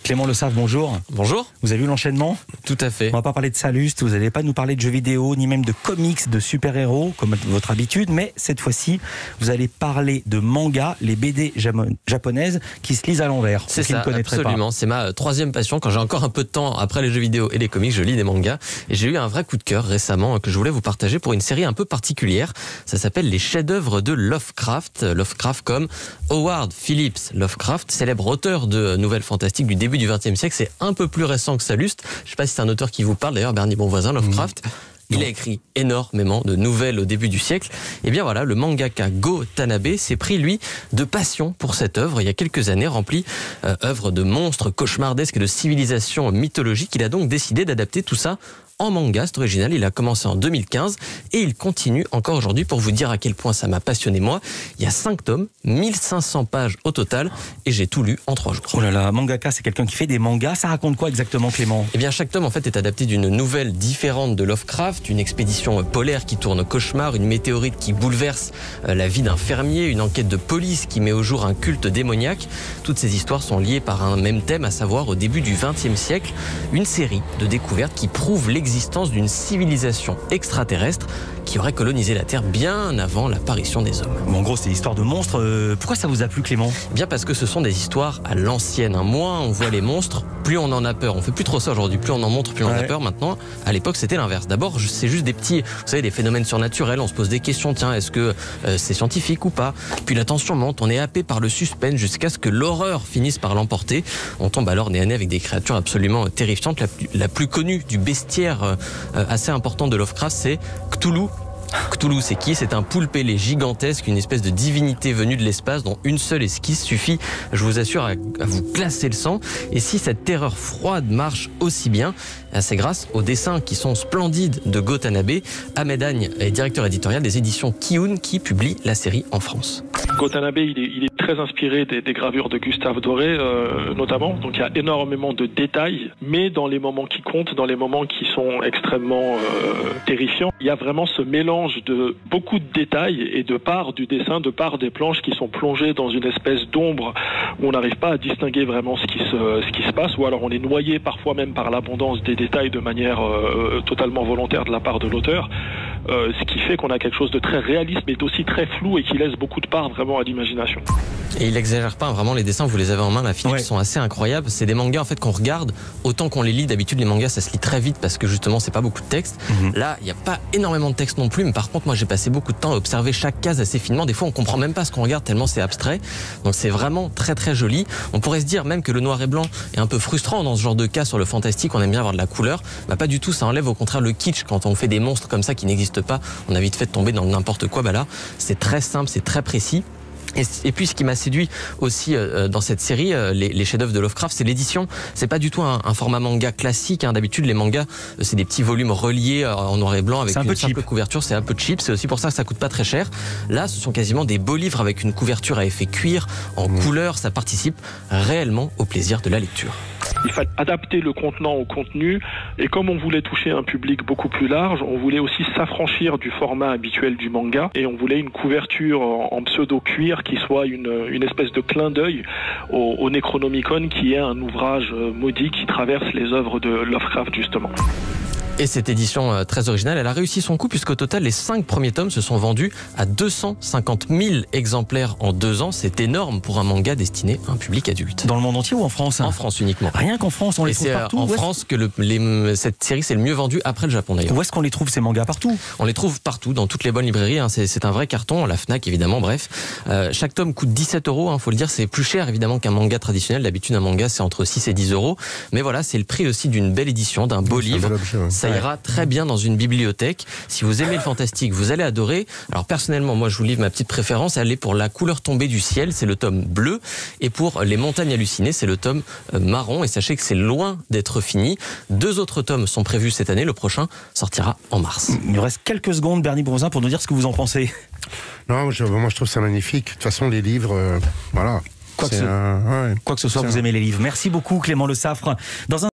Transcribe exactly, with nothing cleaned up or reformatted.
Clément Le Saffre, bonjour. Bonjour. Vous avez vu l'enchaînement? Tout à fait. On va pas parler de Salluste, vous n'allez pas nous parler de jeux vidéo, ni même de comics, de super-héros, comme votre habitude, mais cette fois-ci, vous allez parler de manga, les B D japonaises qui se lisent à l'envers. C'est ça, absolument. C'est ma troisième passion. Quand j'ai encore un peu de temps après les jeux vidéo et les comics, je lis des mangas. Et j'ai eu un vrai coup de cœur récemment que je voulais vous partager pour une série un peu particulière. Ça s'appelle Les chefs-d'œuvre de Lovecraft. Lovecraft comme Howard Phillips Lovecraft, célèbre auteur de nouvelles fantastiques du début du vingtième siècle. C'est un peu plus récent que Salluste. Je ne sais pas si c'est un auteur qui vous parle, d'ailleurs, Bernie Bonvoisin, Lovecraft. Mmh. Il a écrit énormément de nouvelles au début du siècle. Et bien voilà, le mangaka Go Tanabe s'est pris, lui, de passion pour cette œuvre. Il y a quelques années, remplie euh, œuvre de monstres cauchemardesques et de civilisations mythologiques. Il a donc décidé d'adapter tout ça en manga. C'est original, il a commencé en deux mille quinze et il continue encore aujourd'hui. Pour vous dire à quel point ça m'a passionné moi, il y a cinq tomes, mille cinq cents pages au total et j'ai tout lu en trois jours. Oh là là, mangaka, c'est quelqu'un qui fait des mangas. Ça raconte quoi exactement, Clément? Eh bien, chaque tome en fait est adapté d'une nouvelle différente de Lovecraft, une expédition polaire qui tourne au cauchemar, une météorite qui bouleverse la vie d'un fermier, une enquête de police qui met au jour un culte démoniaque. Toutes ces histoires sont liées par un même thème, à savoir au début du vingtième siècle, une série de découvertes qui prouvent l'existence l'existence d'une civilisation extraterrestre qui aurait colonisé la Terre bien avant l'apparition des hommes. Bon, en gros, c'est l'histoire de monstres. Euh, pourquoi ça vous a plu, Clément? Bien parce que ce sont des histoires à l'ancienne. Moins on voit les monstres, plus on en a peur. On fait plus trop ça aujourd'hui. Plus on en montre, plus on ouais. a peur. Maintenant, à l'époque, c'était l'inverse. D'abord, c'est juste des petits, vous savez, des phénomènes surnaturels. On se pose des questions. Tiens, est-ce que euh, c'est scientifique ou pas? Puis la tension monte. On est happé par le suspense jusqu'à ce que l'horreur finisse par l'emporter. On tombe alors nez à nez avec des créatures absolument terrifiantes. La plus, la plus connue du bestiaire euh, assez important de Lovecraft, c'est Cthulhu. Cthulhu, c'est qui? C'est un poulpe ailé gigantesque, une espèce de divinité venue de l'espace dont une seule esquisse suffit, je vous assure, à, à vous glacer le sang. Et si cette terreur froide marche aussi bien, c'est grâce aux dessins qui sont splendides de Go Tanabe. Ahmed Agne est directeur éditorial des éditions Kiun qui publie la série en France. Go Tanabe, il est, il est très inspiré des, des gravures de Gustave Doré, euh, notamment. Donc il y a énormément de détails, mais dans les moments qui comptent, dans les moments qui sont extrêmement euh, terrifiants, il y a vraiment ce mélange de beaucoup de détails et de part du dessin, de part des planches qui sont plongées dans une espèce d'ombre où on n'arrive pas à distinguer vraiment ce qui se, ce qui se passe, ou alors on est noyé parfois même par l'abondance des détails de manière euh, totalement volontaire de la part de l'auteur. Euh, ce qui fait qu'on a quelque chose de très réaliste mais aussi très flou et qui laisse beaucoup de part vraiment à l'imagination. Et il n'exagère pas, vraiment les dessins, vous les avez en main, la Philippe, ouais. sont assez incroyables. C'est des mangas en fait qu'on regarde autant qu'on les lit. D'habitude les mangas ça se lit très vite parce que justement c'est pas beaucoup de texte. Mm-hmm. Là il n'y a pas énormément de texte non plus, mais par contre moi j'ai passé beaucoup de temps à observer chaque case assez finement. Des fois on comprend même pas ce qu'on regarde tellement c'est abstrait. Donc c'est vraiment très très joli. On pourrait se dire même que le noir et blanc est un peu frustrant dans ce genre de cas sur le fantastique, on aime bien avoir de la couleur. Bah pas du tout, ça enlève au contraire le kitsch quand on fait des monstres comme ça qui n'existent pas. On a vite fait de tomber dans n'importe quoi. Bah là c'est très simple, c'est très précis. Et, et puis ce qui m'a séduit aussi euh, dans cette série, euh, les, les chefs-d'œuvre de Lovecraft, c'est l'édition. C'est pas du tout un, un format manga classique. Hein. D'habitude, les mangas, euh, c'est des petits volumes reliés euh, en noir et blanc avec une simple couverture. C'est un peu cheap. C'est aussi pour ça que ça coûte pas très cher. Là, ce sont quasiment des beaux livres avec une couverture à effet cuir, en mmh. couleur. Ça participe réellement au plaisir de la lecture. Il fallait adapter le contenant au contenu et comme on voulait toucher un public beaucoup plus large, on voulait aussi s'affranchir du format habituel du manga et on voulait une couverture en, en pseudo-cuir qui soit une, une espèce de clin d'œil au, au Necronomicon qui est un ouvrage maudit qui traverse les œuvres de Lovecraft justement. Et cette édition euh, très originale, elle a réussi son coup puisqu'au total, les cinq premiers tomes se sont vendus à deux cent cinquante mille exemplaires en deux ans. C'est énorme pour un manga destiné à un public adulte. Dans le monde entier ou en France? En France uniquement. Rien qu'en France, on les Et trouve partout. En France que le, les, cette série c'est le mieux vendu après le Japon d'ailleurs. Où est-ce qu'on les trouve ces mangas? Partout? On les trouve partout, dans toutes les bonnes librairies. Hein. C'est un vrai carton, la Fnac évidemment, bref. Euh, chaque tome coûte dix-sept euros, hein, faut le dire, c'est plus cher évidemment qu'un manga traditionnel. D'habitude un manga c'est entre six et dix euros. Mais voilà, c'est le prix aussi d'une belle édition, d'un beau livre. Objet, ouais. Ça ira ouais. très bien dans une bibliothèque. Si vous aimez le fantastique, vous allez adorer. Alors personnellement, moi je vous livre ma petite préférence, elle est pour La couleur tombée du ciel, c'est le tome bleu, et pour Les montagnes hallucinées, c'est le tome marron, et sachez que c'est loin d'être fini. Deux autres tomes sont prévus cette année, le prochain sortira en mars. Il nous reste quelques secondes, Bernie Bonvoisin, pour nous dire ce que vous en pensez. Non, je, moi je trouve ça magnifique. De toute façon, les livres, euh, voilà. Quoi que, ce, un, ouais, quoi que ce soit, vous un... aimez les livres. Merci beaucoup, Clément Le Saffre. Dans un